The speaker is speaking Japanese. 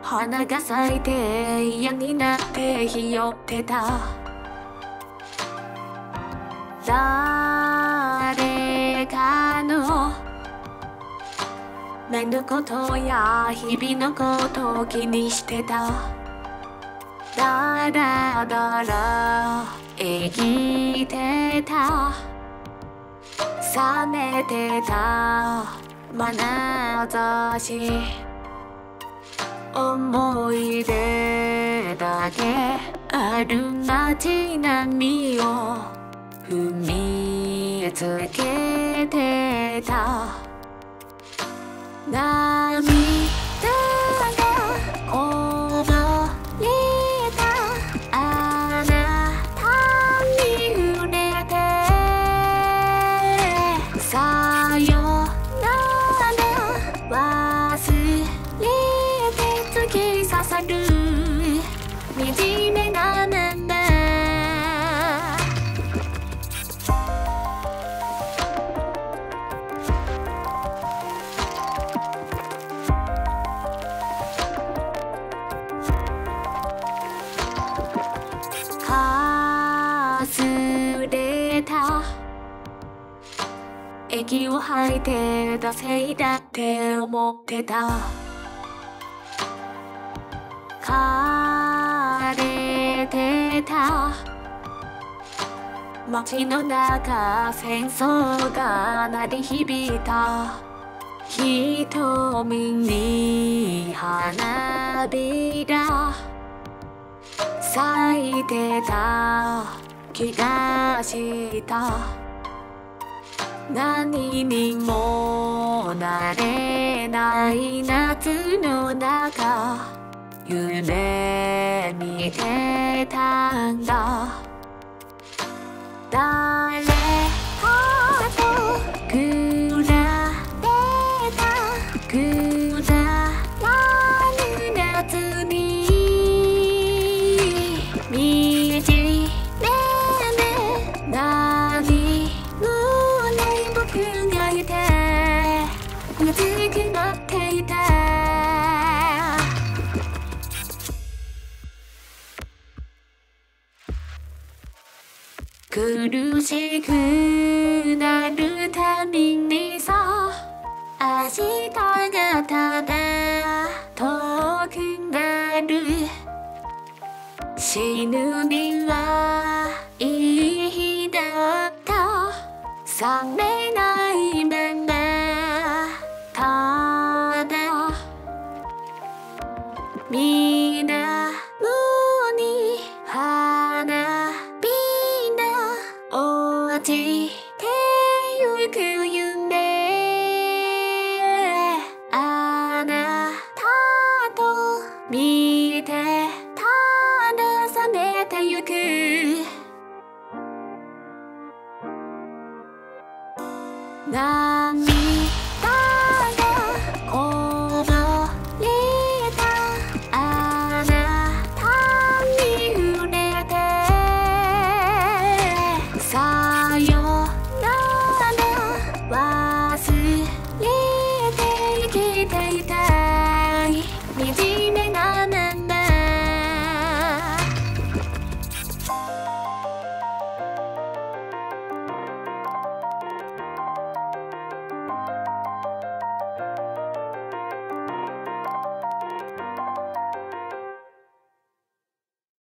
花が咲いて嫌になってひよってた。誰かの目のことや日々のことを気にしてた。だらだら生きてた。冷めてた眼差し、思い出だけある街並みを踏みつけてた。涙がこぼれたあなたに触れて、さよなら忘れて突き刺さる惨めなまま。かすれた息を吐いてたせいだって思ってた。枯れてた街の中、戦争が鳴り響いた。瞳に花びら咲いてた気がした。何にもなれない夏の中、夢見てたんだ。誰かと比べたくだらぬ夏に惨めな何もない僕がいてうずくまっていた。苦しくなるたびにさ、明日がただ遠くなる。死ぬにはいい日だった。冷めないままただ水面に花びら落ちてゆく夢、あなたと見てただ冷めてゆく。涙がこぼれたあなたに触れて、さよなら忘れて生きていたい惨めな